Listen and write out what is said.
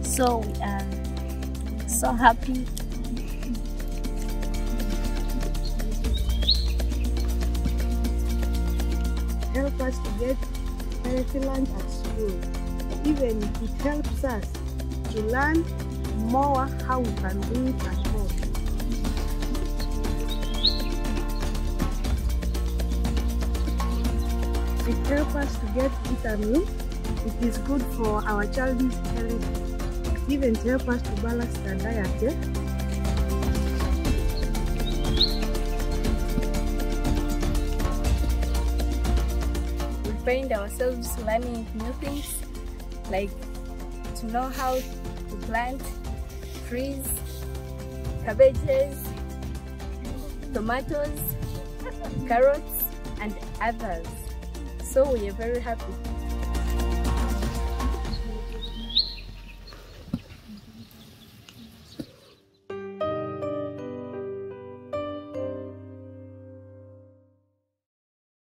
So we are so happy. Help us to get healthy lunch at school. Even it helps us to learn more how we can do it at home. It helps us to get vitamins. It is good for our child's health. It even helps us to balance the diet. We find ourselves learning new things, like to know how to plant trees, cabbages, tomatoes, carrots, and others. So we are very happy.